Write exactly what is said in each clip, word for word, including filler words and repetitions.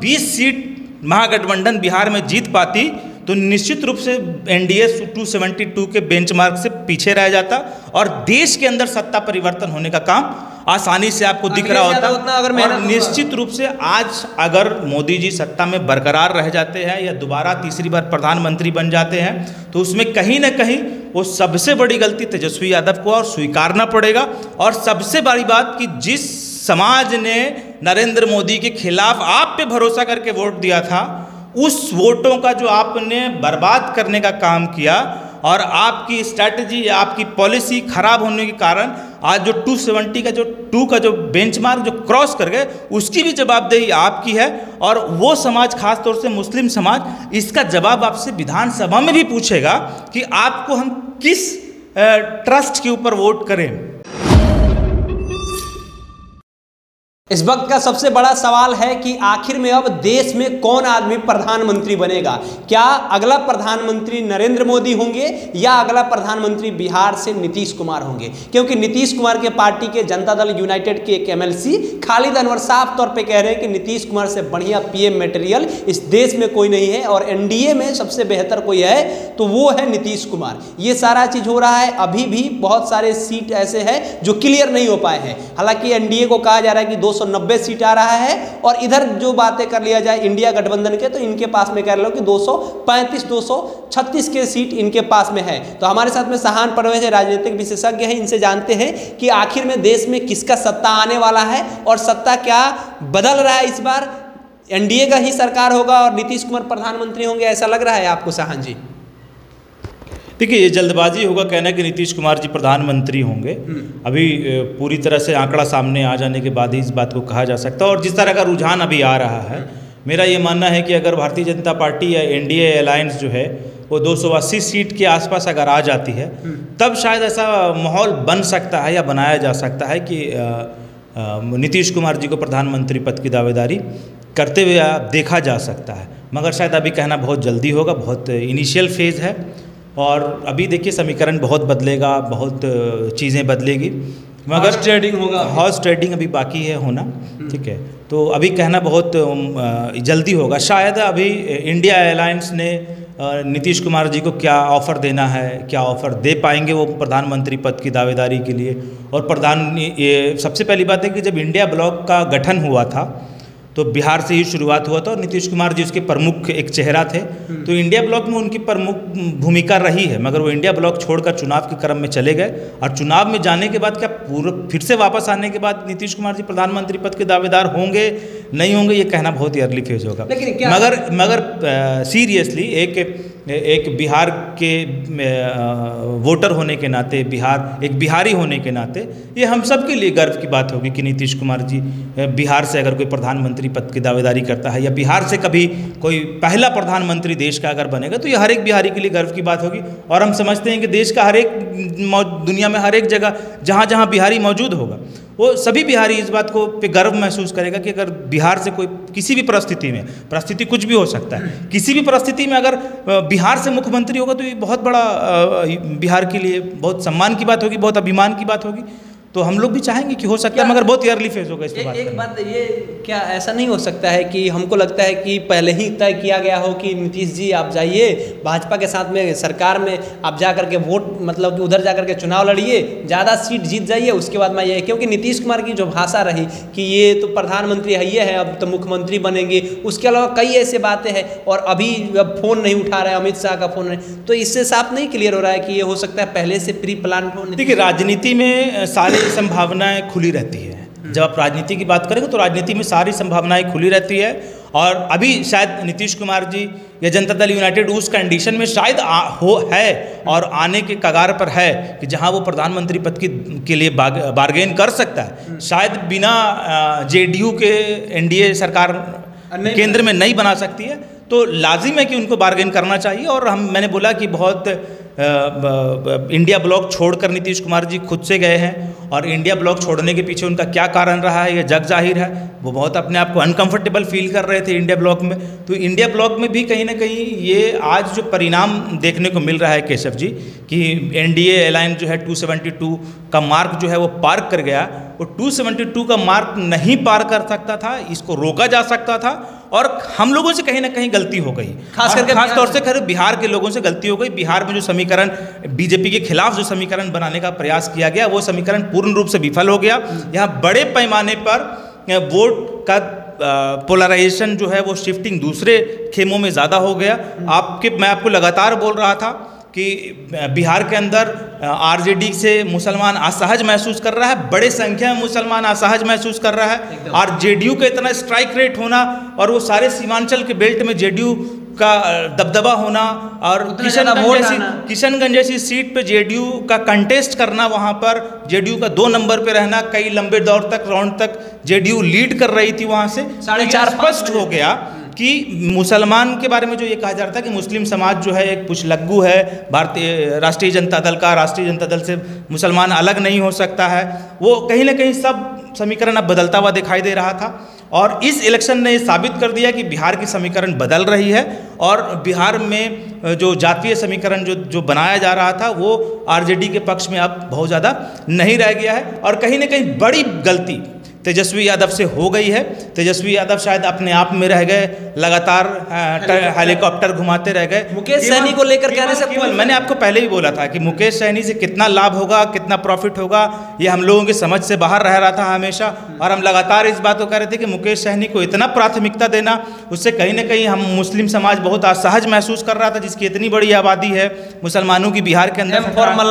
बीस सीट महागठबंधन बिहार में जीत पाती तो निश्चित रूप से एनडीए दो सौ बहत्तर के बेंचमार्क से पीछे रह जाता और देश के अंदर सत्ता परिवर्तन होने का काम आसानी से आपको दिख रहा होता। अगर और निश्चित रूप से आज अगर मोदी जी सत्ता में बरकरार रह जाते हैं या दोबारा तीसरी बार प्रधानमंत्री बन जाते हैं तो उसमें कहीं ना कहीं वो सबसे बड़ी गलती तेजस्वी यादव को और स्वीकारना पड़ेगा। और सबसे बड़ी बात कि जिस समाज ने नरेंद्र मोदी के खिलाफ आप पे भरोसा करके वोट दिया था उस वोटों का जो आपने बर्बाद करने का काम किया और आपकी स्ट्रैटेजी आपकी पॉलिसी खराब होने के कारण आज जो दो सौ सत्तर का जो टू का जो बेंचमार्क जो क्रॉस कर गए उसकी भी जवाबदेही आपकी है। और वो समाज खास तौर से मुस्लिम समाज इसका जवाब आपसे विधानसभा में भी पूछेगा कि आपको हम किस ट्रस्ट के ऊपर वोट करें। इस वक्त का सबसे बड़ा सवाल है कि आखिर में अब देश में कौन आदमी प्रधानमंत्री बनेगा। क्या अगला प्रधानमंत्री नरेंद्र मोदी होंगे या अगला प्रधानमंत्री बिहार से नीतीश कुमार होंगे, क्योंकि नीतीश कुमार के पार्टी के जनता दल यूनाइटेड के एक एमएलसी खालिद अनवर साफ तौर पे कह रहे हैं कि नीतीश कुमार से बढ़िया पीएम मटेरियल इस देश में कोई नहीं है और एनडीए में सबसे बेहतर कोई है तो वो है नीतीश कुमार। ये सारा चीज हो रहा है। अभी भी बहुत सारे सीट ऐसे हैं जो क्लियर नहीं हो पाए हैं। हालांकि एनडीए को कहा जा रहा है कि दो सौ नब्बे सीट आ रहा है और इधर जो बातें कर लिया जाए इंडिया गठबंधन के तो इनके पास में कह लो कि दो सौ पैंतीस दो सौ छत्तीस के सीट इनके पास में है। तो हमारे साथ में सहान परवेज राजनीतिक विशेषज्ञ हैं, इनसे जानते हैं कि आखिर में देश में किसका सत्ता आने वाला है और सत्ता क्या बदल रहा है। इस बार एनडीए का ही सरकार होगा और नीतीश कुमार प्रधानमंत्री होंगे, ऐसा लग रहा है आपको सहान जी? देखिए ये जल्दबाजी होगा कहना कि नीतीश कुमार जी प्रधानमंत्री होंगे। अभी पूरी तरह से आंकड़ा सामने आ जाने के बाद ही इस बात को कहा जा सकता है। और जिस तरह का रुझान अभी आ रहा है मेरा ये मानना है कि अगर भारतीय जनता पार्टी या एनडीए अलायंस जो है वो दो सौ अस्सी सीट के आसपास अगर आ जाती है तब शायद ऐसा माहौल बन सकता है या बनाया जा सकता है कि नीतीश कुमार जी को प्रधानमंत्री पद की दावेदारी करते हुए देखा जा सकता है। मगर शायद अभी कहना बहुत जल्दी होगा, बहुत इनिशियल फेज़ है और अभी देखिए समीकरण बहुत बदलेगा, बहुत चीज़ें बदलेगी, मगर ट्रेडिंग होगा, हॉर्स ट्रेडिंग अभी बाकी है होना। ठीक है, तो अभी कहना बहुत जल्दी होगा। शायद अभी इंडिया अलायंस ने नीतीश कुमार जी को क्या ऑफ़र देना है, क्या ऑफ़र दे पाएंगे वो प्रधानमंत्री पद की दावेदारी के लिए। और प्रधान ये सबसे पहली बात है कि जब इंडिया ब्लॉक का गठन हुआ था तो बिहार से ही शुरुआत हुआ था और नीतीश कुमार जी उसके प्रमुख एक चेहरा थे। तो इंडिया ब्लॉक में उनकी प्रमुख भूमिका रही है, मगर वो इंडिया ब्लॉक छोड़कर चुनाव के क्रम में चले गए और चुनाव में जाने के बाद क्या पूरा फिर से वापस आने के बाद नीतीश कुमार जी प्रधानमंत्री पद के दावेदार होंगे नहीं होंगे ये कहना बहुत ही अर्ली फेज होगा। मगर मगर सीरियसली एक एक बिहार के वोटर होने के नाते, बिहार एक बिहारी होने के नाते ये हम सब के लिए गर्व की बात होगी कि नीतीश कुमार जी बिहार से अगर कोई प्रधानमंत्री पद की दावेदारी करता है या बिहार से कभी कोई पहला प्रधानमंत्री देश का अगर बनेगा तो ये हर एक बिहारी के लिए गर्व की बात होगी। और हम समझते हैं कि देश का हर एक दुनिया में हर एक जगह जहाँ जहाँ बिहारी मौजूद होगा वो सभी बिहारी इस बात को पे गर्व महसूस करेगा कि अगर बिहार से कोई किसी भी परिस्थिति में, परिस्थिति कुछ भी हो सकता है, किसी भी परिस्थिति में अगर बिहार से मुख्यमंत्री होगा तो ये बहुत बड़ा बिहार के लिए बहुत सम्मान की बात होगी, बहुत अभिमान की बात होगी। तो हम लोग भी चाहेंगे कि हो सकता है, मगर बहुत ही अर्ली फेज होगा इसके बाद। एक बात ये क्या ऐसा नहीं हो सकता है कि हमको लगता है कि पहले ही तय किया गया हो कि नीतीश जी आप जाइए भाजपा के साथ में सरकार में, आप जा करके वोट मतलब कि उधर जा करके चुनाव लड़िए, ज़्यादा सीट जीत जाइए, उसके बाद मैं ये, क्योंकि नीतीश कुमार की जो भाषा रही कि ये तो प्रधानमंत्री है, ये है अब तो मुख्यमंत्री बनेंगे, उसके अलावा कई ऐसे बातें हैं और अभी अब फोन नहीं उठा रहे हैं, अमित शाह का फोन नहीं, तो इससे साफ नहीं क्लियर हो रहा है कि ये हो सकता है पहले से प्री प्लान हो। देखिए राजनीति में सारी संभावनाएं खुली रहती है। जब आप राजनीति की बात करेंगे तो राजनीति में सारी संभावनाएं खुली रहती है और अभी शायद नीतीश कुमार जी या जनता दल यूनाइटेड उस कंडीशन में शायद आ, हो है और आने के कगार पर है कि जहां वो प्रधानमंत्री पद की के लिए बार्गेन कर सकता है। शायद बिना जेडीयू के एनडीए सरकार केंद्र में नहीं बना सकती है, तो लाजिम है कि उनको बार्गेन करना चाहिए। और हम मैंने बोला कि बहुत आ, ब, इंडिया ब्लॉक छोड़कर नीतीश कुमार जी खुद से गए हैं और इंडिया ब्लॉक छोड़ने के पीछे उनका क्या कारण रहा है ये जग जाहिर है। वो बहुत अपने आप को अनकंफर्टेबल फील कर रहे थे इंडिया ब्लॉक में। तो इंडिया ब्लॉक में भी कहीं ना कहीं ये आज जो परिणाम देखने को मिल रहा है केशव जी कि एनडीए अलायंस जो है दो सौ बहत्तर का मार्क जो है वो पार कर गया वो दो सौ बहत्तर का मार्क नहीं पार कर सकता था, इसको रोका जा सकता था और हम लोगों से कहीं ना कहीं गलती हो गई, खास करके खास तौर से खैर बिहार के लोगों से गलती हो गई। बिहार में जो समीकरण बीजेपी के खिलाफ जो समीकरण बनाने का प्रयास किया गया वो समीकरण पूर्ण रूप से विफल हो गया। यहाँ बड़े पैमाने पर वोट का पोलराइजेशन जो है वो शिफ्टिंग दूसरे खेमों में ज़्यादा हो गया। आपके मैं आपको लगातार बोल रहा था कि बिहार के अंदर आरजेडी से मुसलमान असहज महसूस कर रहा है, बड़े संख्या में मुसलमान असहज महसूस कर रहा है। और जेडीयू का इतना स्ट्राइक रेट होना और वो सारे सीमांचल के बेल्ट में जेडीयू का दबदबा होना और किशनगंज जैसी किशनगंज जैसी सीट पे जेडीयू का कंटेस्ट करना, वहाँ पर जेडीयू का दो नंबर पे रहना, कई लंबे दौर तक राउंड तक जेडीयू लीड कर रही थी वहाँ से। साढ़े चार स्पष्ट हो गया कि मुसलमान के बारे में जो ये कहा जा रहा था कि मुस्लिम समाज जो है एक पुछलग्गू है, भारतीय राष्ट्रीय जनता दल का, राष्ट्रीय जनता दल से मुसलमान अलग नहीं हो सकता है, वो कहीं ना कहीं सब समीकरण अब बदलता हुआ दिखाई दे रहा था। और इस इलेक्शन ने साबित कर दिया कि बिहार की समीकरण बदल रही है और बिहार में जो जातीय समीकरण जो जो बनाया जा रहा था वो आरजेडी के पक्ष में अब बहुत ज़्यादा नहीं रह गया है। और कहीं ना कहीं बड़ी गलती तेजस्वी यादव से हो गई है। तेजस्वी यादव शायद अपने आप में रह गए, लगातार हेलीकॉप्टर घुमाते रह गए। मुकेश सहनी को लेकर कहने से केवल मैंने आपको पहले ही बोला था कि मुकेश सहनी से कितना लाभ होगा, कितना प्रॉफिट होगा, ये हम लोगों की समझ से बाहर रह रहा था हमेशा। और हम लगातार इस बात को कह रहे थे कि मुकेश सहनी को इतना प्राथमिकता देना, उससे कहीं ना कहीं हम मुस्लिम समाज बहुत असहज महसूस कर रहा था, जिसकी इतनी बड़ी आबादी है मुसलमानों की बिहार के अंदर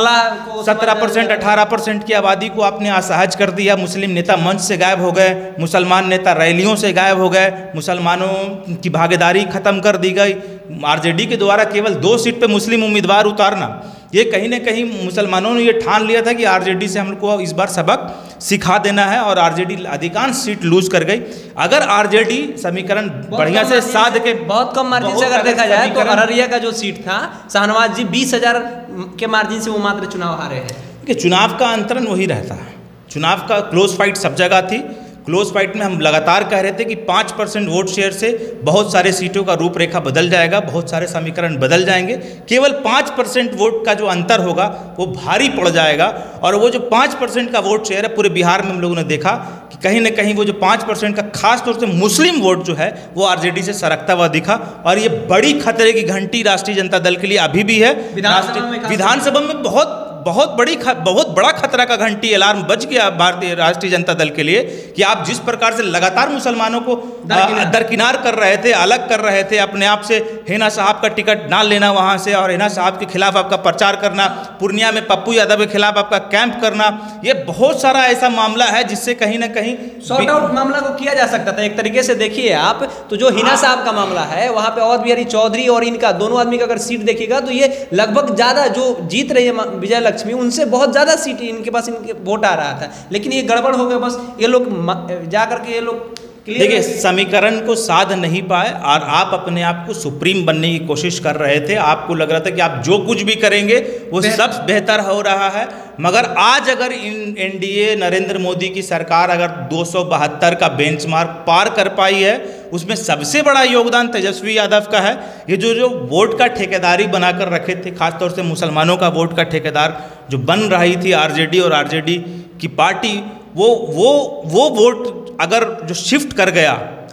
सत्रह परसेंट अठारह परसेंट की आबादी को आपने असहज कर दिया। मुस्लिम नेता मंच से गायब हो गए, मुसलमान नेता रैलियों से गायब हो गए, मुसलमानों की भागीदारी खत्म कर दी गई। आरजेडी के द्वारा केवल दो सीट पे मुस्लिम उम्मीदवार उतारना, ये कहीं ना कहीं मुसलमानों ने ये ठान लिया था कि आरजेडी से हम लोग को इस बार सबक सिखा देना है और आरजेडी अधिकांश सीट लूज कर गई। अगर आरजेडी समीकरण बढ़िया से साध के बहुत कम मार्जिन से अगर देखा जाए तो अररिया का जो सीट था शाहनवाज जी बीस हजार के मार्जिन से वो मात्र चुनाव हारे हैं। कि चुनाव का अंतरण वही रहता है, चुनाव का क्लोज फाइट सब जगह थी। क्लोज फाइट में हम लगातार कह रहे थे कि पाँच परसेंट वोट शेयर से बहुत सारे सीटों का रूपरेखा बदल जाएगा, बहुत सारे समीकरण बदल जाएंगे। केवल पाँच परसेंट वोट का जो अंतर होगा वो भारी पड़ जाएगा। और वो जो पाँच परसेंट का वोट शेयर है पूरे बिहार में हम लोगों ने देखा कि कहीं ना कहीं वो जो पाँच परसेंट का खास तौर से मुस्लिम वोट जो है वो आरजेडी से सरकता हुआ दिखा। और ये बड़ी खतरे की घंटी राष्ट्रीय जनता दल के लिए अभी भी है। विधानसभा में बहुत बहुत बड़ी बहुत बड़ा खतरा का घंटी अलार्म बज गया भारतीय राष्ट्रीय जनता दल के लिए कि आप जिस प्रकार से लगातार मुसलमानों को दरकिनार, दरकिनार कर रहे थे, अलग कर रहे थे, अपने आप से हिना साहब का टिकट ना लेना वहाँ से और हिना साहब के खिलाफ आपका प्रचार करना, पूर्णिया में पप्पू यादव के खिलाफ आपका कैंप करना, ये बहुत सारा ऐसा मामला है जिससे कहीं ना कहीं सॉर्ट आउट मामला को किया जा सकता था एक तरीके से। देखिए आप तो जो हिना साहब का मामला है वहाँ पे अवध बिहारी चौधरी और इनका दोनों आदमी का अगर सीट देखिएगा तो ये लगभग ज़्यादा जो जीत रही है विजय लक्ष्मी उनसे बहुत ज़्यादा सीट इनके पास इनके वोट आ रहा था, लेकिन ये गड़बड़ हो गया। बस ये लोग जा करके ये लोग देखिए समीकरण को साध नहीं पाए और आप अपने आप को सुप्रीम बनने की कोशिश कर रहे थे। आपको लग रहा था कि आप जो कुछ भी करेंगे वो सब बेहतर हो रहा है। मगर आज अगर इन एनडीए नरेंद्र मोदी की सरकार अगर दो सौ बहत्तर का बेंचमार्क पार कर पाई है, उसमें सबसे बड़ा योगदान तेजस्वी यादव का है। ये जो जो वोट का ठेकेदारी बनाकर रखे थे, खासतौर से मुसलमानों का वोट का ठेकेदार जो बन रही थी आरजेडी और आरजेडी की पार्टी, वो वो वो वोट अगर जो शिफ्ट कर गया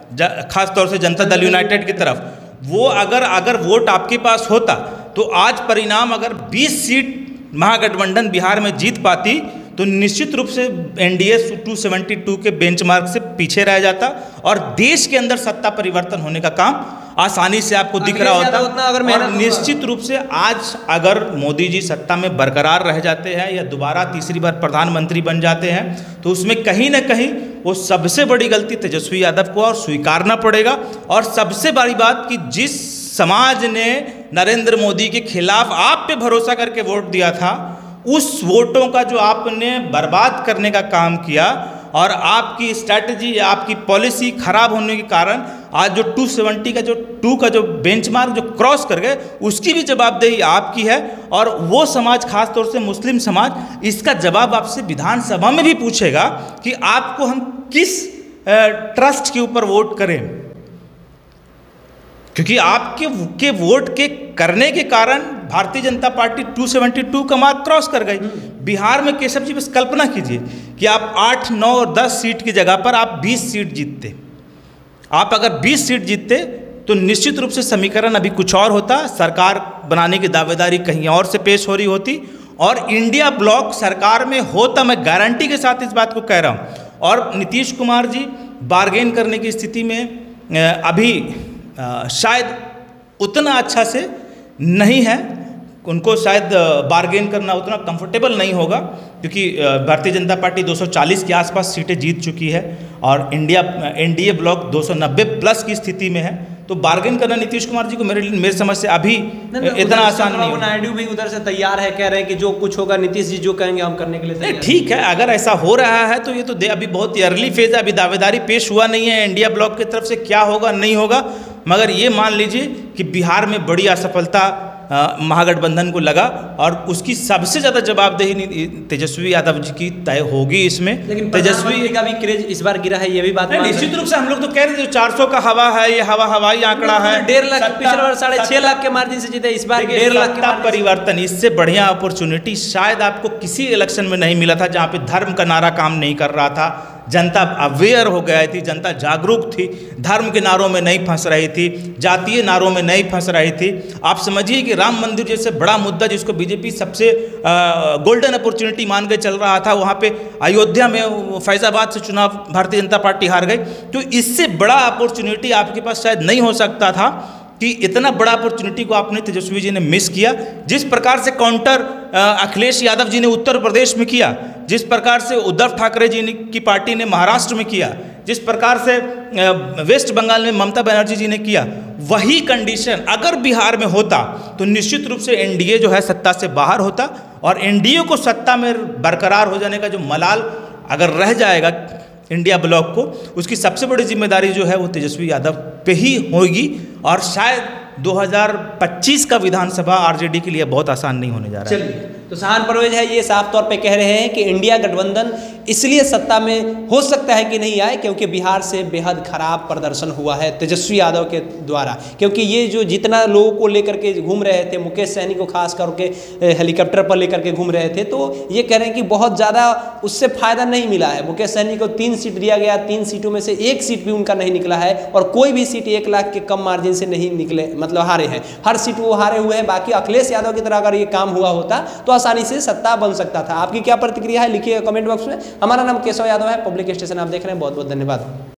खास तौर से जनता दल यूनाइटेड की तरफ, वो अगर अगर वोट आपके पास होता तो आज परिणाम अगर बीस सीट महागठबंधन बिहार में जीत पाती तो निश्चित रूप से एनडीए दो सौ बहत्तर के बेंचमार्क से पीछे रह जाता और देश के अंदर सत्ता परिवर्तन होने का काम आसानी से आपको दिख रहा होता। अगर और निश्चित रूप से आज अगर मोदी जी सत्ता में बरकरार रह जाते हैं या दोबारा तीसरी बार प्रधानमंत्री बन जाते हैं तो उसमें कहीं ना कहीं वो सबसे बड़ी गलती तेजस्वी यादव को और स्वीकारना पड़ेगा। और सबसे बड़ी बात कि जिस समाज ने नरेंद्र मोदी के खिलाफ आप पे भरोसा करके वोट दिया था, उस वोटों का जो आपने बर्बाद करने का काम किया और आपकी स्ट्रैटेजी आपकी पॉलिसी खराब होने के कारण आज जो दो सौ सत्तर का जो टू का जो बेंचमार्क जो क्रॉस कर गए, उसकी भी जवाबदेही आपकी है। और वो समाज खास तौर से मुस्लिम समाज इसका जवाब आपसे विधानसभा में भी पूछेगा कि आपको हम किस ट्रस्ट के ऊपर वोट करें, क्योंकि आपके के वोट के करने के कारण भारतीय जनता पार्टी दो सौ बहत्तर का मार्क क्रॉस कर गई। बिहार में केशव जी बस कल्पना कीजिए कि आप आठ नौ और दस सीट की जगह पर आप बीस सीट जीतते। आप अगर बीस सीट जीतते तो निश्चित रूप से समीकरण अभी कुछ और होता, सरकार बनाने की दावेदारी कहीं और से पेश हो रही होती और इंडिया ब्लॉक सरकार में होता। मैं गारंटी के साथ इस बात को कह रहा हूँ। और नीतीश कुमार जी बार्गेन करने की स्थिति में अभी शायद उतना अच्छा से नहीं है, उनको शायद बार्गेन करना उतना कंफर्टेबल नहीं होगा, क्योंकि भारतीय जनता पार्टी दो सौ चालीस के आसपास सीटें जीत चुकी है और इंडिया एनडीए ब्लॉक दो सौ नब्बे प्लस की स्थिति में है। तो बार्गेन करना नीतीश कुमार जी को मेरे लिए मेरे समझ से अभी इतना आसान नहीं है। नायडू भी उधर से तैयार है, कह रहे हैं कि जो कुछ होगा नीतीश जी जो कहेंगे हम करने के लिए तैयार। ठीक है, अगर ऐसा हो रहा है तो ये तो अभी बहुत अर्ली फेज है, अभी दावेदारी पेश हुआ नहीं है इंडिया ब्लॉक की तरफ से क्या होगा नहीं होगा। मगर ये मान लीजिए कि बिहार में बड़ी असफलता महागठबंधन को लगा और उसकी सबसे ज़्यादा जवाबदेही तेजस्वी यादव जी की तय होगी इसमें। लेकिन तेजस्वी का भी क्रेज इस बार गिरा है, ये भी बात निश्चित रूप से हम लोग तो कह रहे थे चार सौ का हवा है, ये हवा हवाई आंकड़ा है। डेढ़ लाख पिछले बार साढ़े छह लाख के मार्जिन से जीते, इस बार डेढ़ लाख का परिवर्तन, इससे बढ़िया अपॉर्चुनिटी शायद आपको किसी इलेक्शन में नहीं मिला था जहाँ पे धर्म का नारा काम नहीं कर रहा था, जनता अवेयर हो गई थी, जनता जागरूक थी, धर्म के नारों में नहीं फंस रही थी, जातीय नारों में नहीं फंस रही थी। आप समझिए कि राम मंदिर जैसे बड़ा मुद्दा जिसको बीजेपी सबसे गोल्डन अपॉर्चुनिटी मान के चल रहा था, वहाँ पे अयोध्या में फैजाबाद से चुनाव भारतीय जनता पार्टी हार गई। तो इससे बड़ा अपॉर्चुनिटी आपके पास शायद नहीं हो सकता था कि इतना बड़ा अपॉर्चुनिटी को आपने तेजस्वी जी ने मिस किया। जिस प्रकार से काउंटर अखिलेश यादव जी ने उत्तर प्रदेश में किया, जिस प्रकार से उद्धव ठाकरे जी ने की पार्टी ने महाराष्ट्र में किया, जिस प्रकार से वेस्ट बंगाल में ममता बनर्जी जी ने किया, वही कंडीशन अगर बिहार में होता तो निश्चित रूप से एनडीए जो है सत्ता से बाहर होता और एनडीए को सत्ता में बरकरार हो जाने का जो मलाल अगर रह जाएगा इंडिया ब्लॉक को, उसकी सबसे बड़ी जिम्मेदारी जो है वो तेजस्वी यादव पे ही होगी और शायद दो हज़ार पच्चीस का विधानसभा आरजेडी के लिए बहुत आसान नहीं होने जा रहा है। चलिए, तो सहान परवेज है ये साफ तौर पे कह रहे हैं कि इंडिया गठबंधन इसलिए सत्ता में हो सकता है कि नहीं आए क्योंकि बिहार से बेहद खराब प्रदर्शन हुआ है तेजस्वी यादव के द्वारा। क्योंकि ये जो जितना लोगों को लेकर के घूम रहे थे, मुकेश सहनी को खास करके हेलीकॉप्टर पर लेकर के घूम रहे थे, तो ये कह रहे हैं कि बहुत ज़्यादा उससे फायदा नहीं मिला है। मुकेश सहनी को तीन सीट दिया गया, तीन सीटों में से एक सीट भी उनका नहीं निकला है और कोई भी सीट एक लाख के कम मार्जिन से नहीं निकले, मतलब हारे हैं, हर सीट वो हारे हुए हैं। बाकी अखिलेश यादव की तरह अगर ये काम हुआ होता तो आसानी से सत्ता बन सकता था। आपकी क्या प्रतिक्रिया है लिखिएगा कमेंट बॉक्स में। हमारा नाम केशव यादव है, पब्लिक स्टेशन आप देख रहे हैं। बहुत बहुत धन्यवाद।